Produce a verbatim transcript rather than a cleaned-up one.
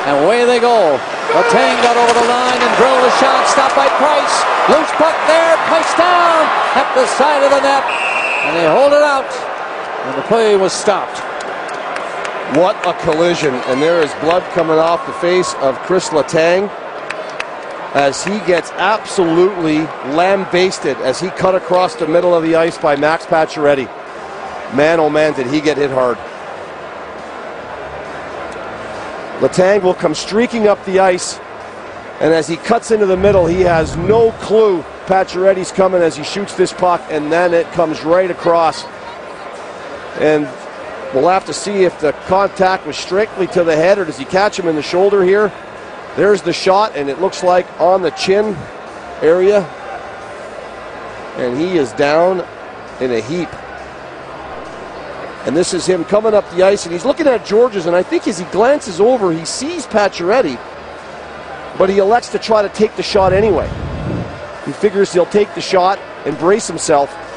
And away they go. Letang got over the line and drilled a shot. Stopped by Price. Loose puck there. Price down at the side of the net. And they hold it out. And the play was stopped. What a collision. And there is blood coming off the face of Chris Letang as he gets absolutely lambasted as he cut across the middle of the ice by Max Pacioretty. Man, oh man, did he get hit hard. Letang will come streaking up the ice, and as he cuts into the middle, he has no clue Pacioretty's coming as he shoots this puck, and then it comes right across. And we'll have to see if the contact was strictly to the head, or does he catch him in the shoulder here? There's the shot, and it looks like on the chin area, and he is down in a heap. And this is him coming up the ice, and he's looking at Georges, and I think as he glances over, he sees Pacioretty, but he elects to try to take the shot anyway. He figures he'll take the shot and brace himself,